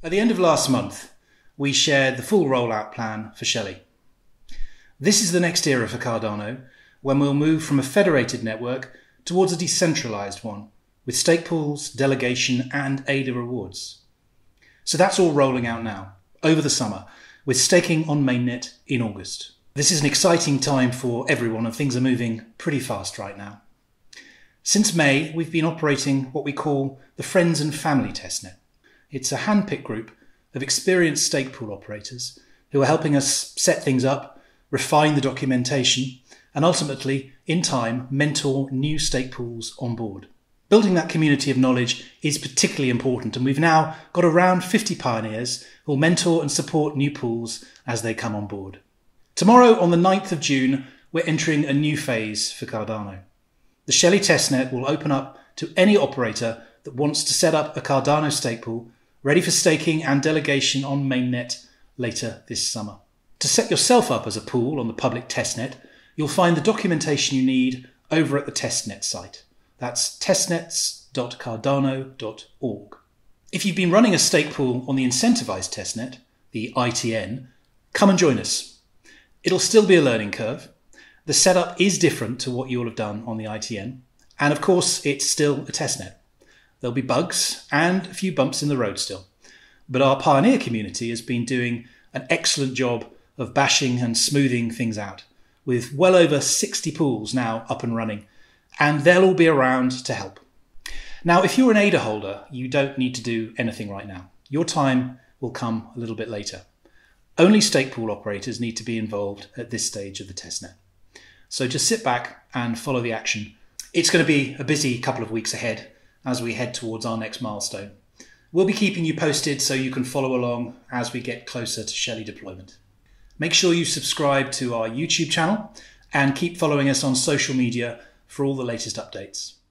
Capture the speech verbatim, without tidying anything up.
At the end of last month, we shared the full rollout plan for Shelley. This is the next era for Cardano, when we'll move from a federated network towards a decentralized one, with stake pools, delegation, and A D A rewards. So that's all rolling out now, over the summer, with staking on mainnet in August. This is an exciting time for everyone, and things are moving pretty fast right now. Since May, we've been operating what we call the Friends and Family testnet. It's a handpicked group of experienced stake pool operators who are helping us set things up, refine the documentation, and ultimately, in time, mentor new stake pools on board. Building that community of knowledge is particularly important, and we've now got around fifty pioneers who will mentor and support new pools as they come on board. Tomorrow, on the ninth of June, we're entering a new phase for Cardano. The Shelley testnet will open up to any operator that wants to set up a Cardano stake pool ready for staking and delegation on mainnet later this summer. To set yourself up as a pool on the public testnet, you'll find the documentation you need over at the testnet site. That's testnets dot cardano dot org. If you've been running a stake pool on the incentivized testnet, the I T N, come and join us. It'll still be a learning curve. The setup is different to what you'll have done on the I T N. And of course, it's still a testnet. There'll be bugs and a few bumps in the road still. But our pioneer community has been doing an excellent job of bashing and smoothing things out, with well over sixty pools now up and running, and they'll all be around to help. Now, if you're an A D A holder, you don't need to do anything right now. Your time will come a little bit later. Only stake pool operators need to be involved at this stage of the testnet. So just sit back and follow the action. It's going to be a busy couple of weeks ahead as we head towards our next milestone. We'll be keeping you posted so you can follow along as we get closer to Shelley deployment. Make sure you subscribe to our YouTube channel and keep following us on social media for all the latest updates.